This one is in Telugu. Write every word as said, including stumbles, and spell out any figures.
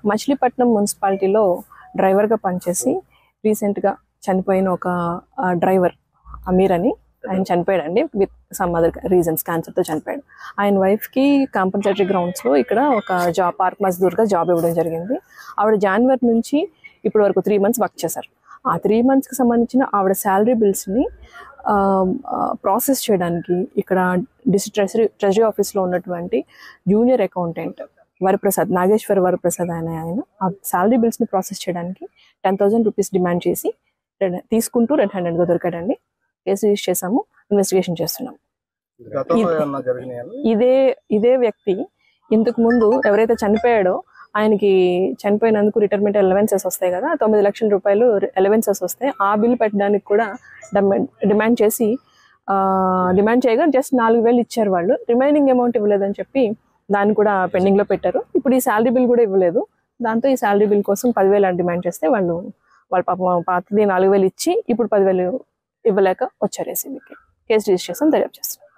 మచిలీపట్నం మున్సిపాలిటీలో డ్రైవర్గా పనిచేసి రీసెంట్గా చనిపోయిన ఒక డ్రైవర్ అమీర్ అని ఆయన చనిపోయాడండి విత్ సమ్ అదర్ రీజన్స్, క్యాన్సర్తో చనిపోయాడు. ఆయన వైఫ్కి కాంపన్సేటరీ గ్రౌండ్స్లో ఇక్కడ ఒక జాబ్ పార్క్ మజ్దూర్గా జాబ్ ఇవ్వడం జరిగింది. ఆవిడ జనవరి నుంచి ఇప్పటి వరకు త్రీ మంత్స్ వర్క్ చేశారు. ఆ త్రీ మంత్స్కి సంబంధించిన ఆవిడ శాలరీ బిల్స్ని ప్రాసెస్ చేయడానికి ఇక్కడ డిస్ట్రిక్ట్ ట్రెజరీ ట్రెజరీ ఆఫీస్లో ఉన్నటువంటి జూనియర్ అకౌంటెంట్ వరప్రసాద్, నాగేశ్వర వరప్రసాద్ ఆయన ఆయన ఆ శాలరీ బిల్స్ని ప్రాసెస్ చేయడానికి టెన్ థౌసండ్ రూపీస్ డిమాండ్ చేసి తీసుకుంటూ రెడ్ హ్యాండెడ్గా దొరికాడండి. కేసు రిజిస్టర్ చేసాము, ఇన్వెస్టిగేషన్ చేస్తున్నాము. ఇదే ఇదే వ్యక్తి ఇంతకు ముందు ఎవరైతే చనిపోయాడో ఆయనకి చనిపోయినందుకు రిటైర్మెంట్ అలవెన్సెస్ వస్తాయి కదా, తొమ్మిది లక్షల రూపాయలు అలవెన్సెస్ వస్తాయి. ఆ బిల్ పెట్టడానికి కూడా డిమాండ్ చేసి డిమాండ్ చేయగా జస్ట్ నాలుగు వేలు ఇచ్చారు వాళ్ళు. రిమైనింగ్ అమౌంట్ ఇవ్వలేదని చెప్పి దాన్ని కూడా పెండింగ్లో పెట్టారు. ఇప్పుడు ఈ శాలరీ బిల్ కూడా ఇవ్వలేదు. దాంతో ఈ శాలరీ బిల్ కోసం పదివేలు డిమాండ్ చేస్తే వాళ్ళు వాళ్ళ పాపం పాతది నాలుగు వేలు ఇచ్చి ఇప్పుడు పదివేలు ఇవ్వలేక వచ్చారు ఏసీబీకి. కేసు రిజిస్టర్ చేస్తాం, దర్యాప్తు చేస్తాం.